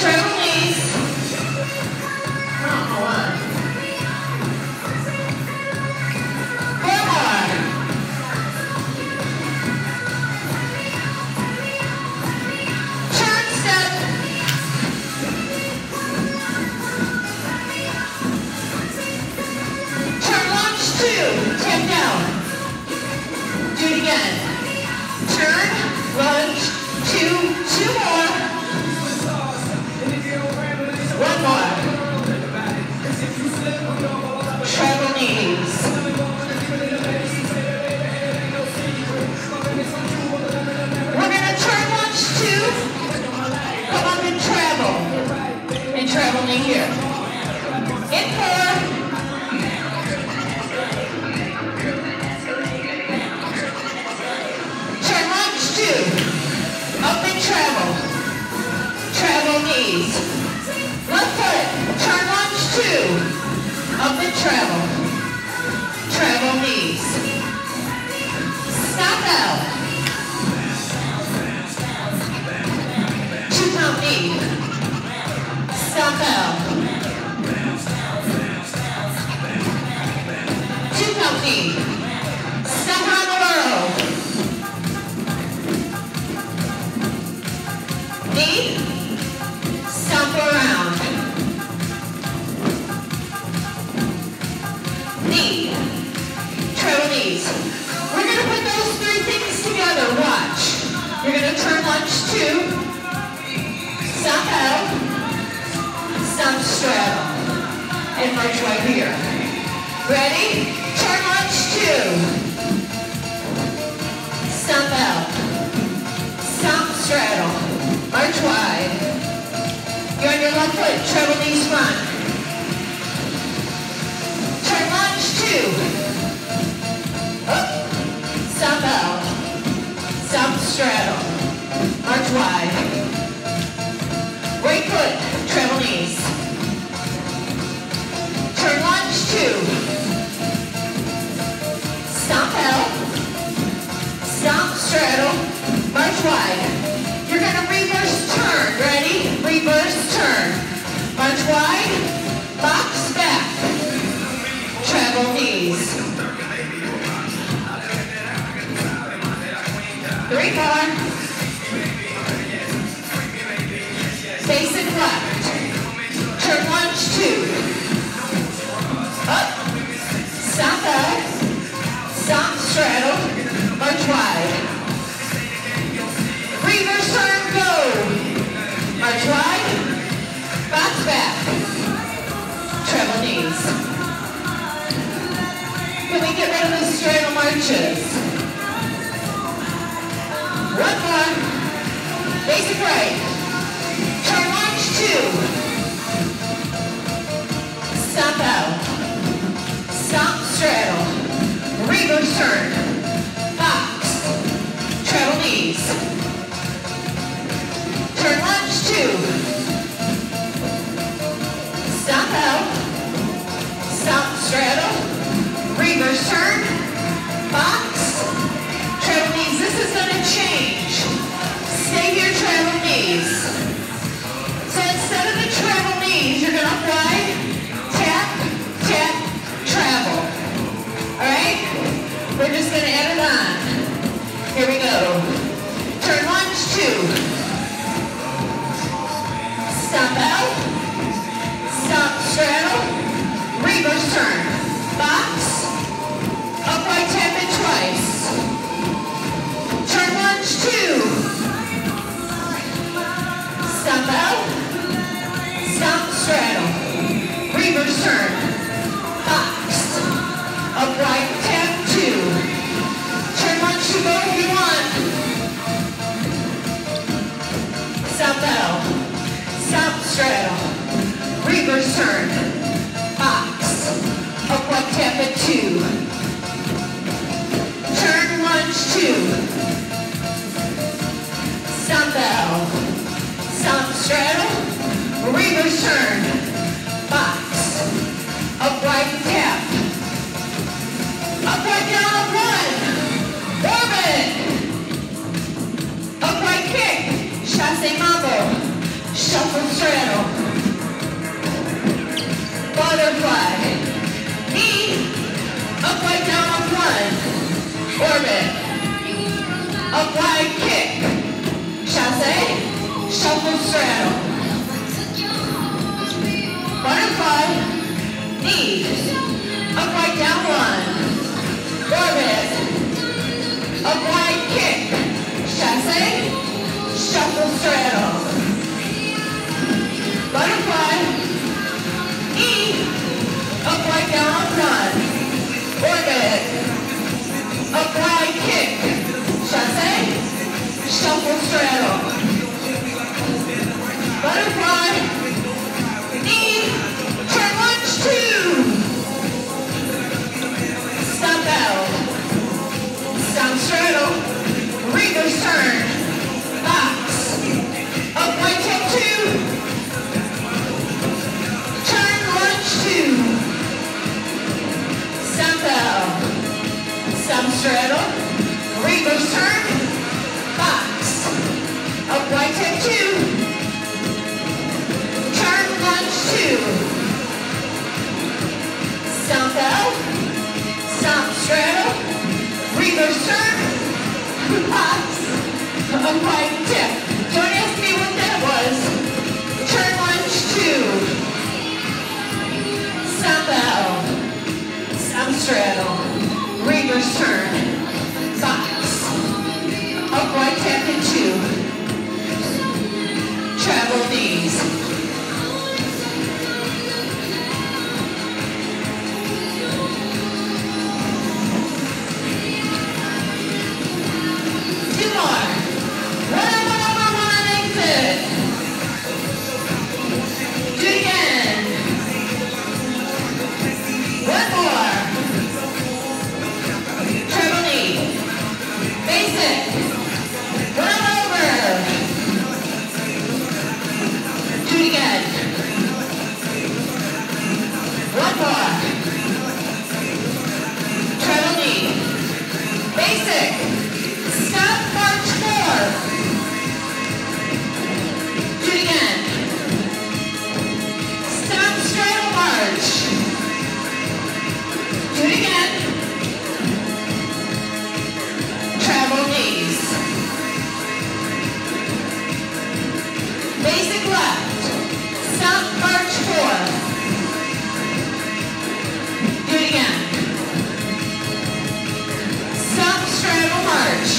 Travel knees. Come on. 4 more. Turn step. Turn lunge 2. Tap down. Do it again. Turn, lunge, 2 more. 1 more. Travel knees. We're going to turn lunge 2. Come up and travel. And travel knee here. In 4. Up and travel. Travel knees. Left foot. Turn lunge 2. Up and travel. Travel knees. Stop out. 2 count knee. Stop out. 2 count knee. Stop on the row. Knee, stomp around. Knee, travel knees. We're going to put those 3 things together. Watch. You're going to turn lunge 2, stomp out, stomp straddle, and march right here. Ready? Turn lunge 2, stomp out, stomp straddle. March wide. You're on your left foot. Treble knees front. Turn lunge 2. Up. Stomp out. Stomp straddle. March wide. Right foot. Treble knees. Turn lunge 2. Stomp out. Stomp straddle. March wide. You're going to reverse turn. Ready? Reverse turn. March wide. Box back. Travel knees. 3 more. Basic left. Turn lunge 2. Up. Stop out. Stop straddle. March wide. Reverse turn, go. March wide. Box back. Treble knees. Can we get rid of the straddle marches? 1 more. Basic right. Turn lunge 2. Stomp out. Stomp straddle. Reverse turn. Box. Treble knees. Turn lunge 2. Stomp out. Stomp straddle. Reverse turn. Box. Travel knees. This is going to change. Stay here, travel knees. So instead of the travel knees, you're going to apply tap, tap, travel. Alright? We're just going to add it on. Here we go. Turn lunge 2. Stomp out, stomp straddle, reverse turn, box, upright tap it twice. Turn lunge 2. Stomp out, stomp straddle, reverse turn, box, upright tap 2. Turn lunge 2, go if you want. Stomp out. Stomp straddle, reverse turn, box, upright tap at 2. Turn lunge 2. Stomp out, stomp straddle, reverse turn, box, upright tap, upright down, 1, orbit, upright kick, chasse mambo. Shuffle straddle. Butterfly. Knee, up, wide, down, up, one. Orbit. Up, wide, kick. Chasse, shuffle, straddle. Butterfly. Knee, up, wide, down, one. Orbit. Up, wide, kick. Chasse, shuffle, straddle. Butterfly. Knee, up, wide, down, up, one. Orbit. Up, wide, kick. Chasse, shuffle, straddle. Butterfly. Knee, turn, lunge, two. Stop out. Stop, straddle. Reverse turn. Box. Up, wide, kick, two. Turn, lunge, two. Stop out. Stop, straddle. Reverse turn. Box. Up, wide, kick, two. Turn, lunge, two. Stomp out. Stomp, straddle. Reverse turn. Box. Up, wide, tip. Don't ask me what that was. Turn, lunge, two. Stomp out. Stomp, straddle. Reverse turn. Box. Up, wide, tap, and two. Travel knees. Two more. One, exit. Do it again. One more. Travel knee. Basic. One over. Do it again. One more. Travel knee. Basic. Stop, march, four. Do it again. Stop, straddle, march. Do it again. Travel knees. Basic left. Stop, march, four. Do it again. Stop, straddle, march.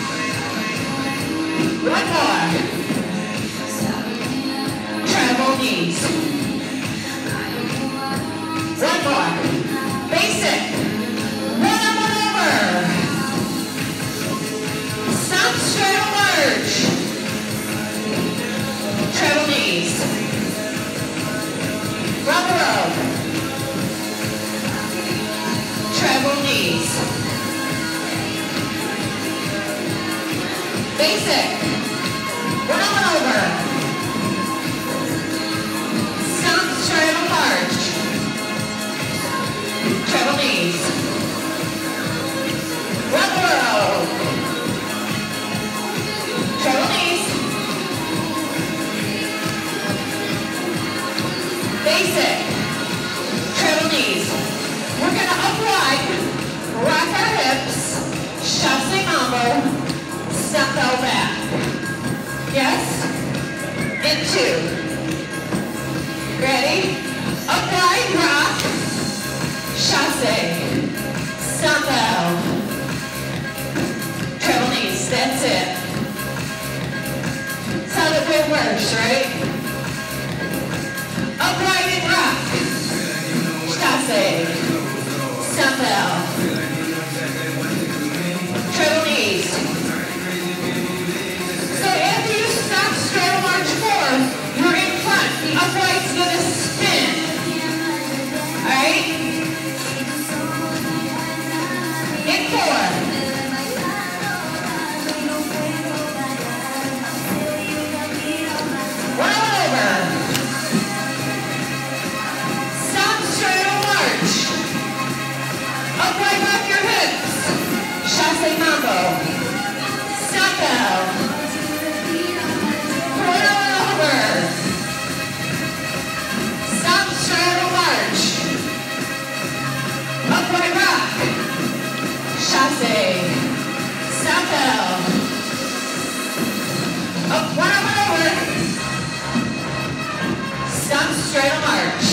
One more. Travel knees. One more. Basic. One up, one over. Stop, straddle, march. Travel knees. Rubber rope. Travel knees. Basic. One up, one over. Stop, straddle, march. Travel knees. Rubber rope. Travel knees. Basic. Travel knees. We're going to upright, rock our hips, chasse mambo, step out back. Yes? In two. Ready? Upright, rock, chasse, stomp out. Travel knees, that's it. That's how the way works, right? Upright and rock. Chasse. Stomp out. Travel knees. So after you stop, straddle, march, four, you're in front. The upright's going to spin. Alright? In four. One Up, one up and over. Stop, straddle, march.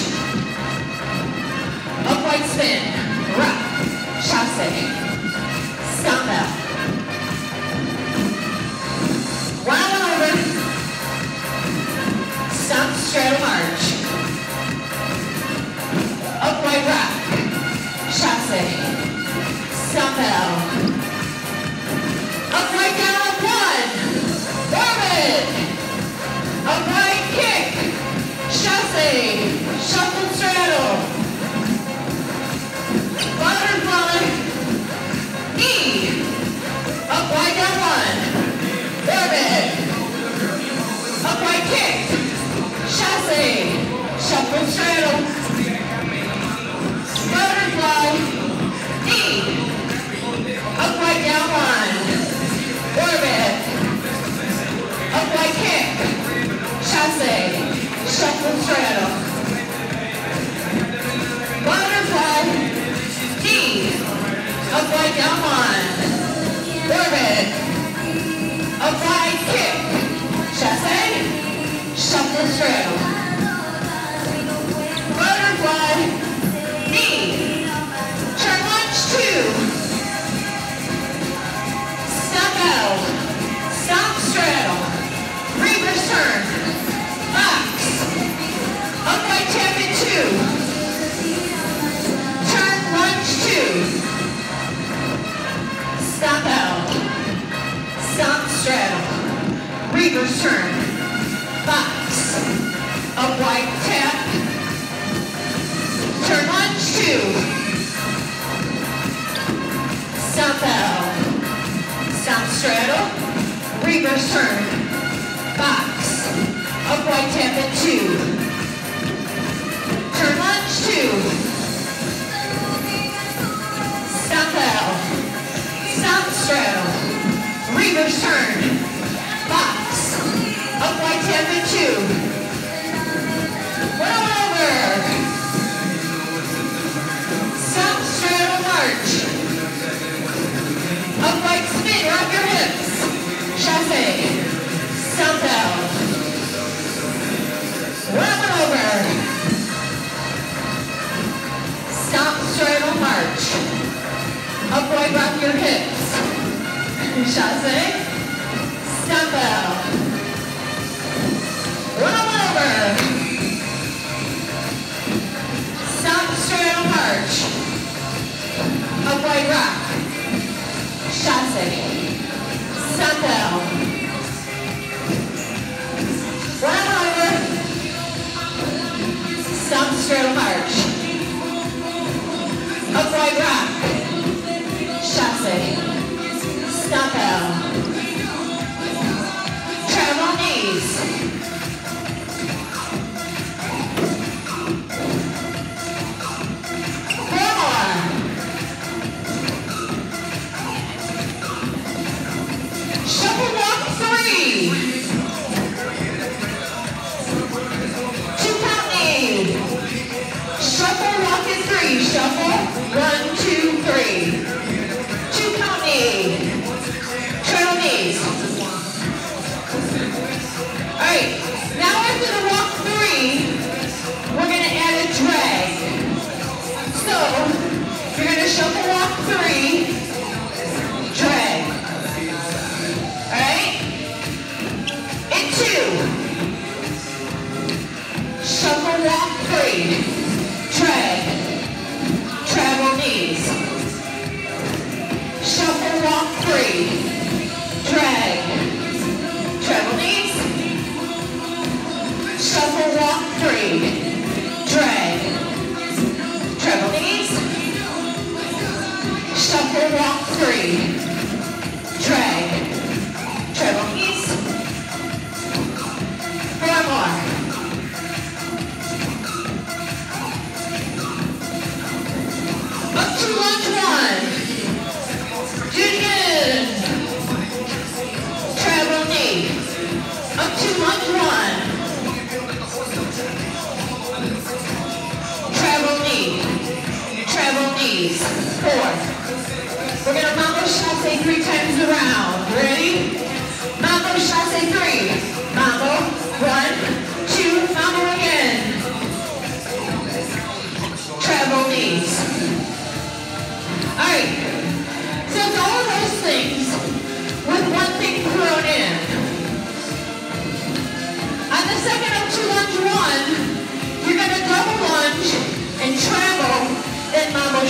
Upright spin. Rock. Chasse. Stomp out. One up and over. Stop, straddle, march. Upright rock. Chasse. Stomp out. Upright down up one. Orbit. Upright kick. Chasse. Shuffle straddle. Butterfly. Knee. Upright down one. Orbit. Upright kick. Chasse. Shuffle straddle. Butterfly. Knee. Upright down one. Orbit. Upright kick. Chasse. Shuffle straddle. Butterfly. Knee. Upright down one. Orbit. Upright kick. Chasse. Shuffle straddle. Butterfly. Knee. Turn lunge two. Stop out. Stop straddle. Reverse turn. Box. Upright tap in two. Turn lunge two. Stop out. Stop straddle. Reverse turn. Box. Upright tap. Turn lunge two. Stop out. Stop straddle. Reverse turn. Box. Upright tap at two. Turn lunge two. Stop out. Stop straddle. Reverse turn. Box. Upright tap at two. One over. Stop straddle march. Upright spin, rock your hips. Chasse. Stomp out. One over. Stop, straddle, march. Upright, rock your hips. Chasse. Stomp out. One over. Stop, straddle, march. Upright, rock. Chasse. Stomp out. One over. Stop, straddle, march. Upright rock. Chasse. Stomp out. Travel knees. Four more. Shuffle walk three. 2 count knee. Shuffle walk in three. Shuffle. 1, 2, 3. 2 count knee. Trail knees. Alright. Now after the walk three, we're going to add a drag. So, you're going to shuffle walk three. Drag. Alright? In 2. Shuffle walk three. Drag. Travel knees. Shuffle walk three. Drag. Travel knees. Shuffle walk three. Drag. Travel knees. Shuffle walk three. Drag. Travel knees. 4 more. Up to lunge one. Do it again. Travel knee. Up to lunge one. Travel knee. Travel knees. 4. We're going to mambo chasse 3 times around. Ready? Mambo chasse 3.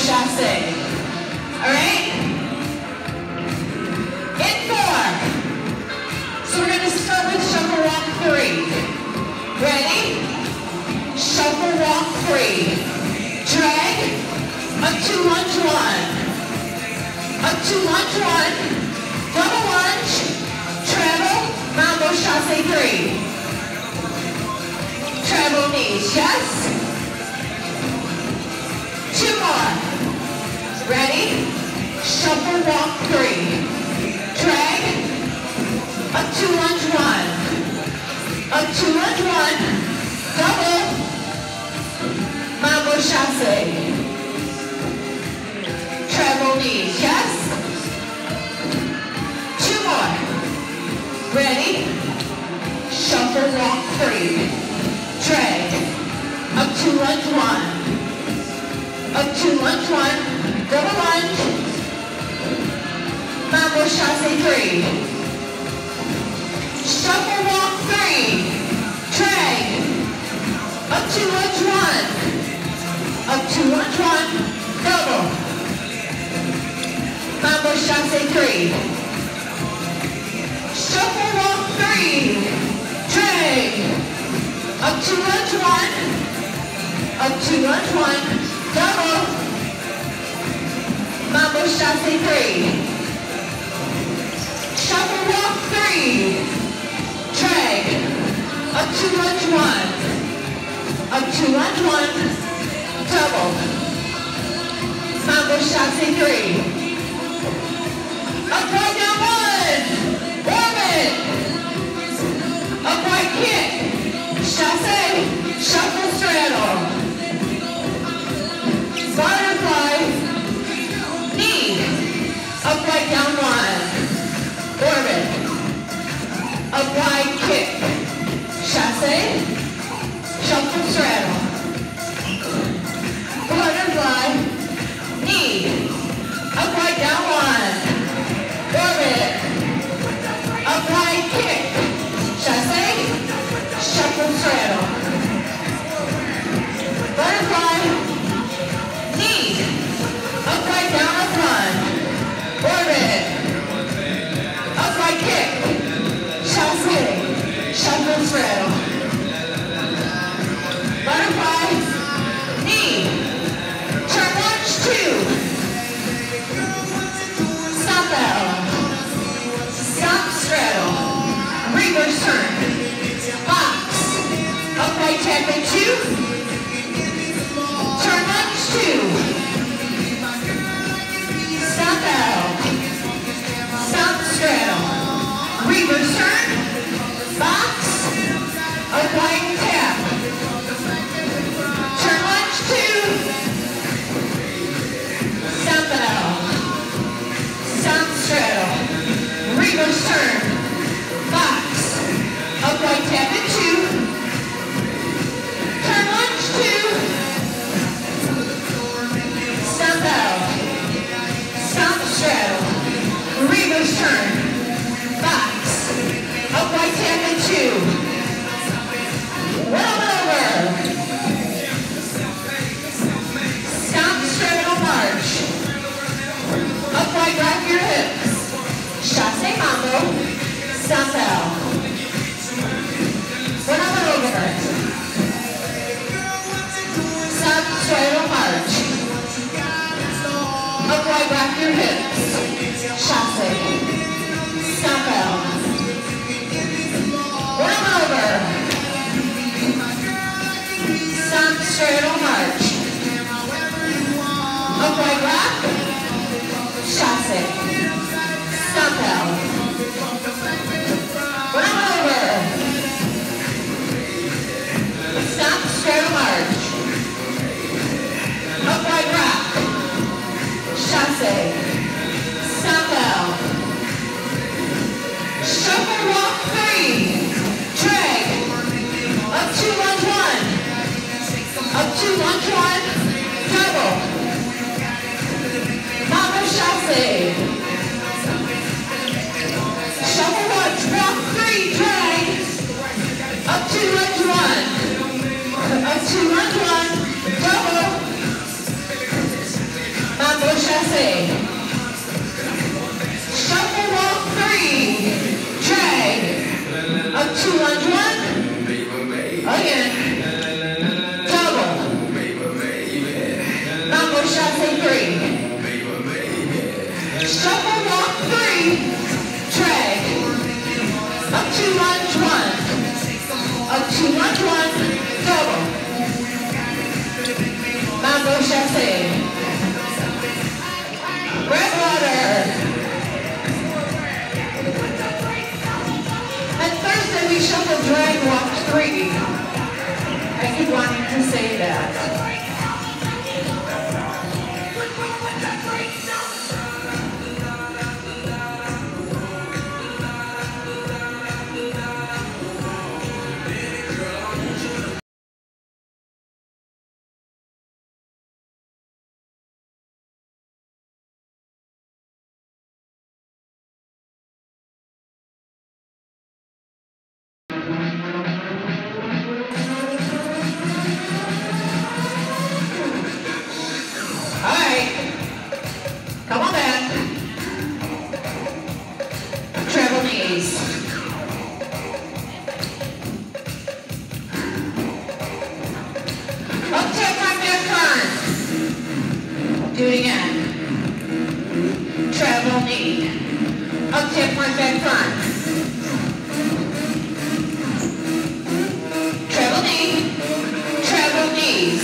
chasse. All right? In 4. So we're going to start with shuffle walk 3. Ready? Shuffle walk 3. Drag. Up to lunge 1. Up to lunge 1. Double lunge. Travel. Mambo chasse 3. Travel knees. Yes? 2 more. Ready? Shuffle walk 3. Drag. Up to lunge 1. Up to lunge 1. Double. Mambo chasse. Travel knees. Yes? 2 more. Ready? Shuffle walk 3. Drag. Up to lunge 1. Up to lunge 1. Double lunge. Mambo chasse 3. Shuffle walk 3. Drag. Up to lunge 1. Up to lunge 1. Double. Mambo chasse 3. Shuffle walk 3. Drag. Up to lunge 1. Up to lunge 1. Double. Mambo chasse 3. Shuffle walk 3. Drag. Up to lunge 1. Up to lunge 1. Double. Mambo chasse 3. Upright down 1. Orbit. Upright kick. Chasse. Shuffle straddle. Butterfly. Knee. Upright down 1. Orbit. Upright kick. Chasse. Shuffle straddle. Butterfly. Knee. Upright down 1. Orbit. Upright kick. Chasse. Shuffle straddle. Butterfly. Knee. Upright down up 1. Orbit. Upright kick. Chasse. Shuffle straddle. Butterfly. Knee. Turn lunge 2. Stop out. Stop straddle. Reverse turn. Box. Upright tap in 2. Turn lunge 2. Stop out. Stop straddle. Reverse turn. Box. Upright tap. Turn lunge 2. Stop out. Stop straddle. Reverse turn. Box. Up 2 lunge 1. Again. Double. Mambo chasse 3. Shuffle walk 3. Drag. Up 2 lunge 1. Up 2 lunge 1. Double. Mambo chasse. Red water. And Thursday we shuffle drag walk 3. I keep wanting to say that. Come on back. Treble knees. Up tip right back front. Do it again. Treble knee. Up tip right back front. Treble knee. Treble knees.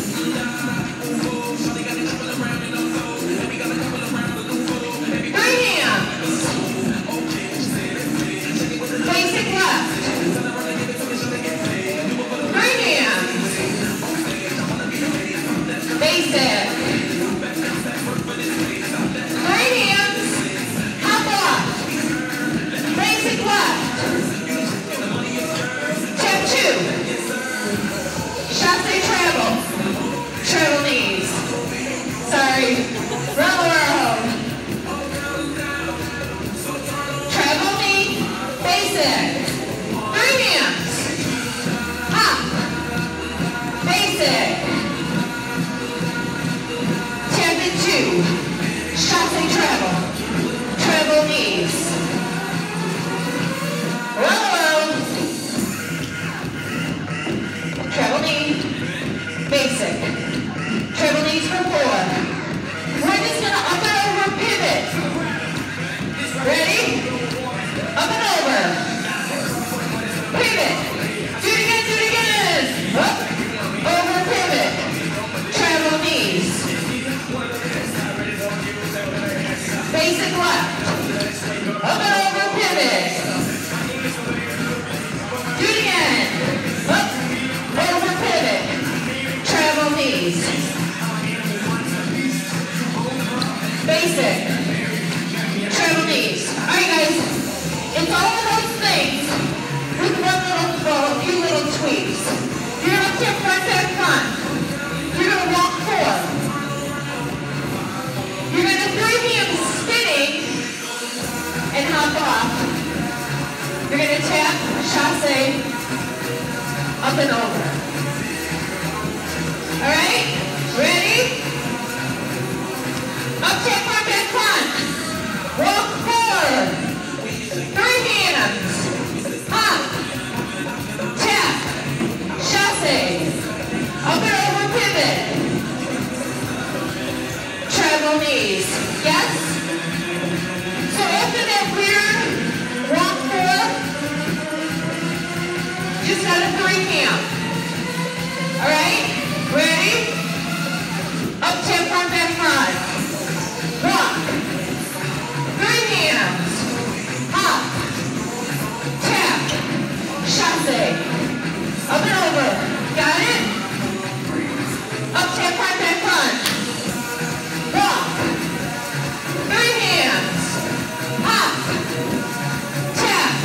Basic. Right hands. Hop off. Basic left. Tap 2. Chasse treble. Treble knees. Sorry. Roll around. Treble knee. Basic. 3 hands. Hop. Basic. Chasse treble. Treble knees. Roll. Treble knee. Basic. Treble knees for 4. We're just going to up and over pivot. Ready? Up and over. Pivot. Do it again, do it again. Up. Over pivot. Treble knees. Basic left. Up and over pivot. Do it again. Up, over pivot. Treble knees. Basic. Treble knees. Alright guys, it's all of those things with one little throw, a few little tweaks. You're going to tip right back front. You're going to walk 4. You're going to 3 hands spinning and hop off. You're going to tap, chasse, up and over. Alright? Ready? Up, tap, right back front. Walk 4. 3 hands. Hop. Tap. Chasse. Up and over pivot. Treble knees. Yes? So after that weird walk 4, just got a 3 count. Alright? Ready? Up, tip, front, back, front. Walk. 3 hands. Hop. Tap. Chasse. Up and over. Got it? Up, tip, front, back, front. Walk. 3 hands. Hop. Tap.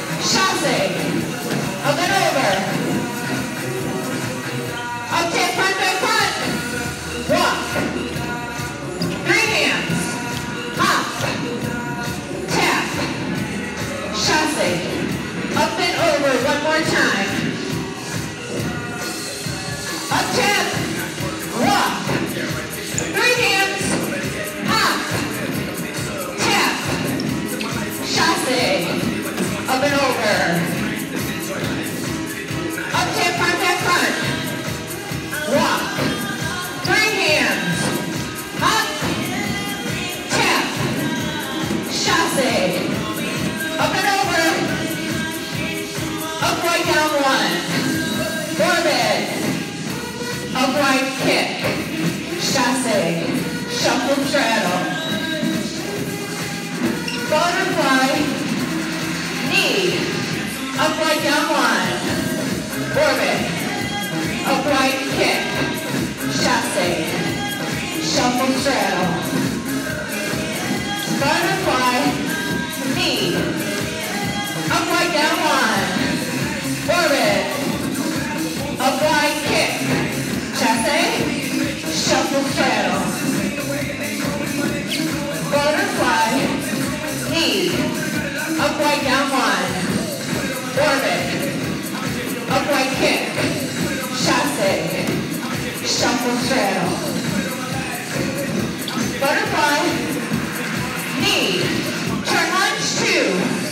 Chasse. Up and over. Up, tap, front, upright kick, chasse, shuffle straddle, butterfly, knee, upright down one, orbit, upright kick, chasse, shuffle straddle, butterfly, knee, upright down one, orbit, upright kick, chasse, shuffle straddle, butterfly, knee, upright down one, orbit, upright kick, chasse, shuffle straddle, butterfly, knee, turn lunge two,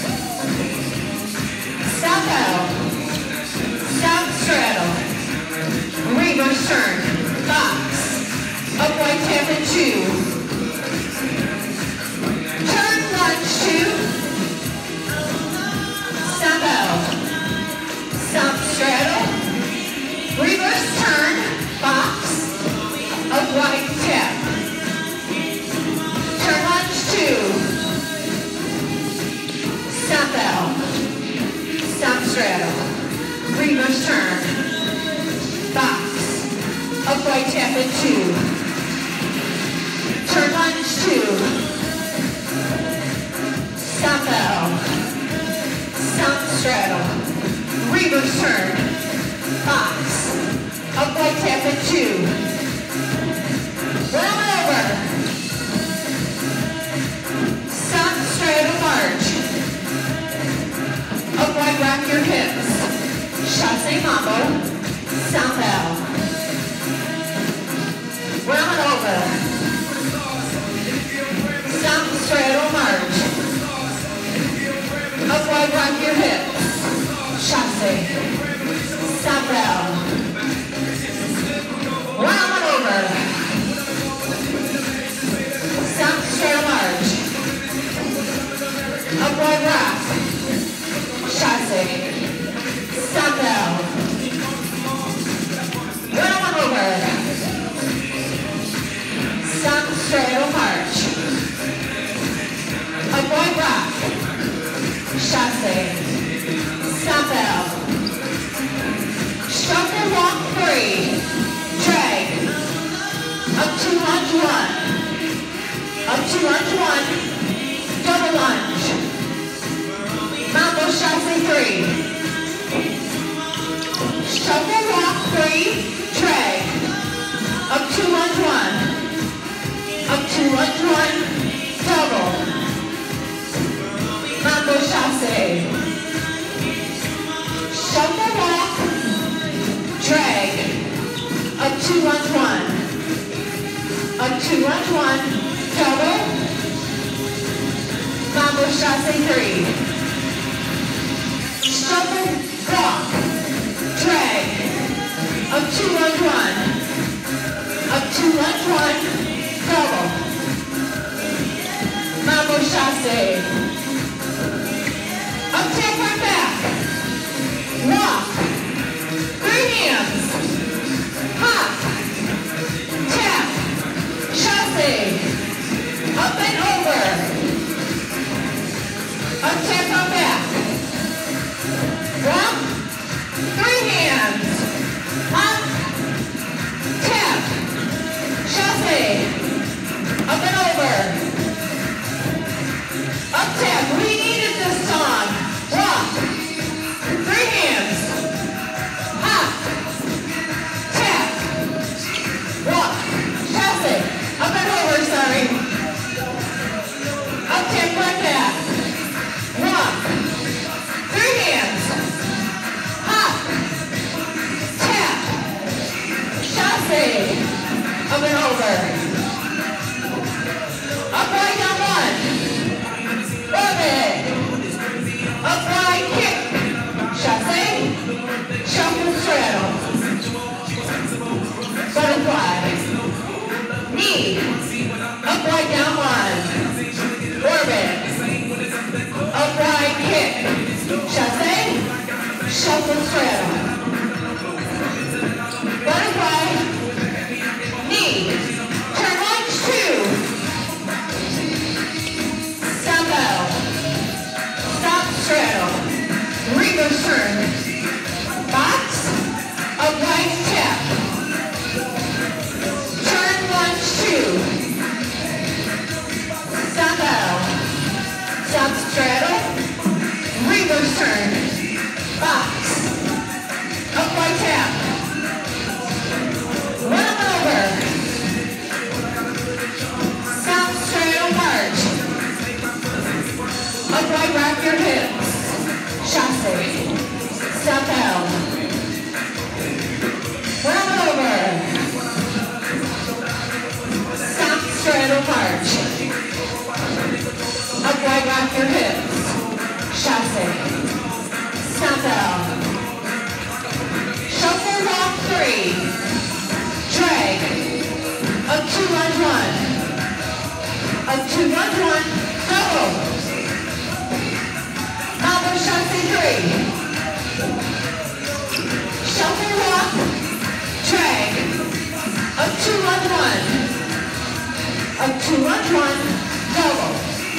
stop out, stop straddle, reverse turn, box, upright tap and two, turn lunge two, stop out, stop straddle, reverse turn, box, upright tap, turn lunge two, stop out, stop straddle, reverse turn, box, upright tap and two, turn lunge two, stop out, stop straddle, reverse turn, box, upright tap and two, round over, stop straddle march, upright rock your hips, chasse mambo, stop out, round over, stop straddle march, upright rock your hips, chasse, stop out, round over, stop straddle march, upright rock, chasse, stop out, round over, stop straddle march, upright rock, chasse, stop out, shuffle walk three, drag, up to lunge one, double lunge, mambo chasse three, shuffle walk three, drag, up to lunge one, double, mambo chasse, shuffle walk, drag, up to lunge one, double, mambo chasse three, shuffle walk, drag, up to lunge one, double, mambo chasse, up tap right back, walk, three hands, hop, tap, chasse, up and over, up tap on back, walk, three hands, hop, tap, chasse, up and over, up tap, we needed this song, walk, three hands, hop, tap, walk, chasse, up and over, sorry, up tap like that, walk, three hands, hop, tap, chasse, up and over, upright down one, orbit, upright kick, chasse, shuffle straddle, butterfly, knee, upright down one, orbit, upright kick, chasse, shuffle straddle, butterfly, two lunge one. A two lunge one, double. Mambo chasse three. Shuffle walk, drag. A two lunge one. A two lunge one, double.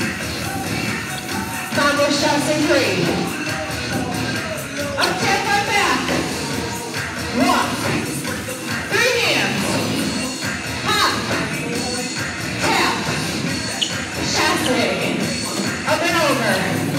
Mambo chasse three. Up, tap right back. Walk. Three hands. Hop. Tap. Chasse. Up and over.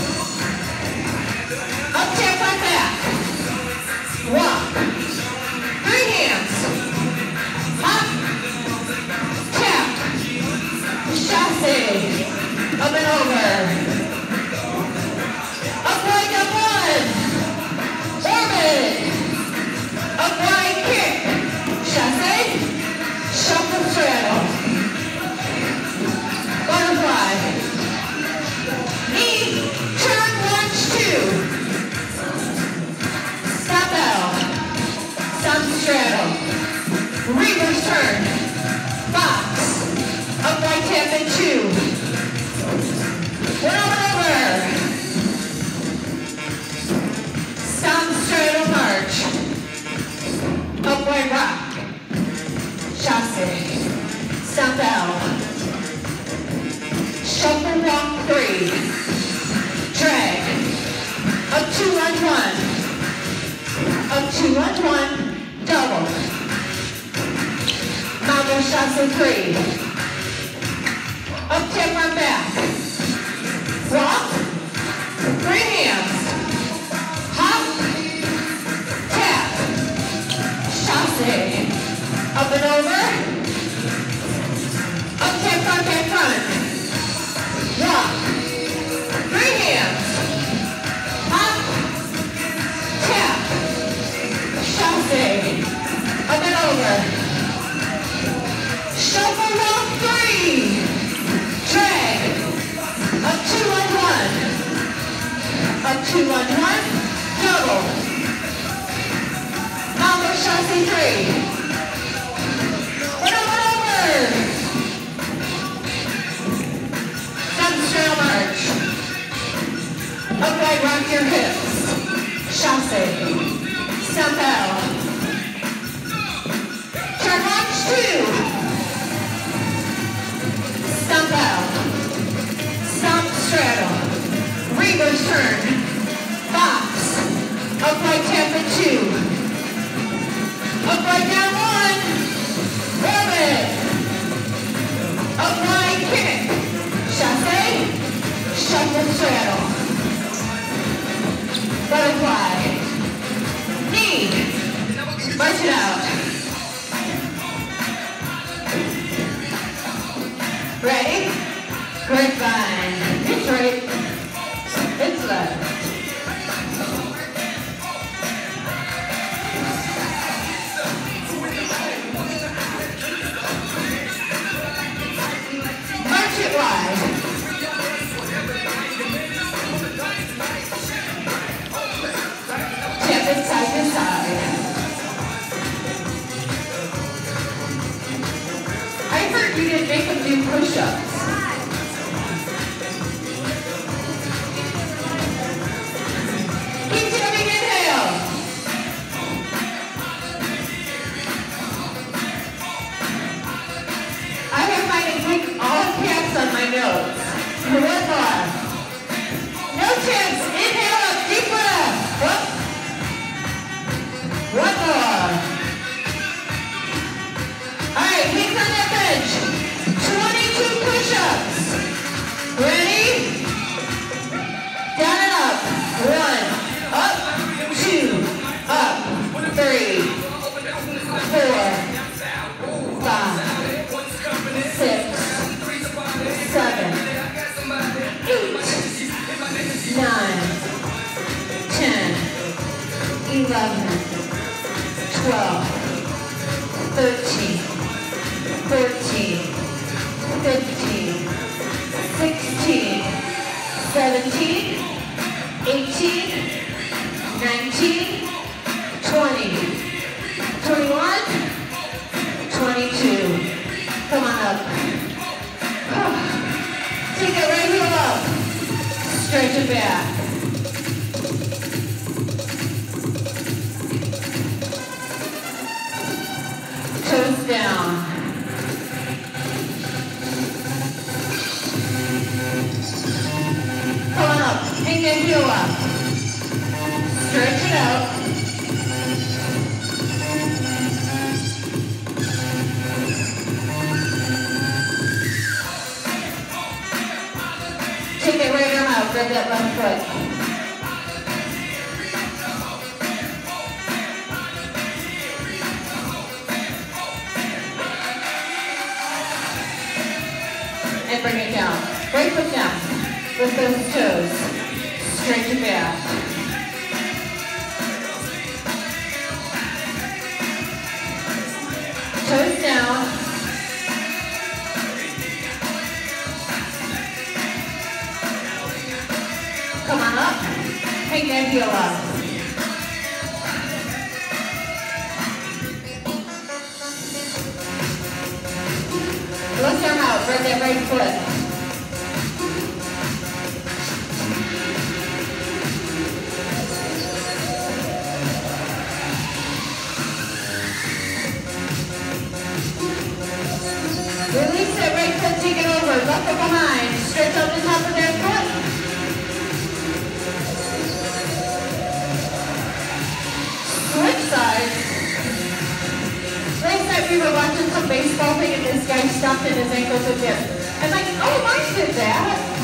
Up, tap right back. Walk. Three hands. Hop. Tap. Chasse. Up and over. Upright up one. Orbit. Upright kick. Chasse. Shuffle straddle. Butterfly. Knee. Turn lunge two. Stop out. Stop straddle. Reverse turn. Box. Upright tap and two. One over. Stop straddle march. Upright rock. Chasse. Stop out. Shuffle walk three. Drag. Up two lunge one. Up two lunge one. Double. Mambo chasse three. Up tap my back. Walk. Three hands. Hop. Tap. Chasse. Up and over. Up tap front back front. Walk. Three hands. Hop. Tap. Chasse. Up and over. Shuffle walk three. Drag. Up two lunge one. Up two lunge one. Double. Mambo chasse three. One over. Stop straddle march. Upright rock your hips. Chasse. Step out. Turn lunge two. Stomp out. Stomp straddle. Reverse turn. Box. Upright tap and two. Upright down one. Orbit. Upright kick. Chasse. Shuffle straddle. Butterfly. Knee. March it out. Ready? Grapevine. It's right. It's left. March it wide. Tap it side to side. I heard you didn't make them do push-ups. Keep taking inhale. I have my all caps on my nose. One more. No tips. Inhale up. Deep breath. Up. One more. All right. Hands on that bench. 22 push-ups. Ready? Down and up. One. Up. Two. Up. Three. 4. 5. 6. 7. 8. 9. 10. 11. 12. 13. 14. 15. 16. 17. 18. 19. 20. 21. 22. Come on. Stretch it out. Take that right arm out, grab that left foot. And bring it down. Right foot down. Lift those toes. Straight to back. Toes down. Come on up. Hang that heel up. Left arm out. Grab that right foot. Release that right foot, take it over, left foot behind, stretch out the top of that foot. Switch sides. Last night we were watching some baseball thing and this guy stopped in his ankles again. I'm like, oh, mine did that.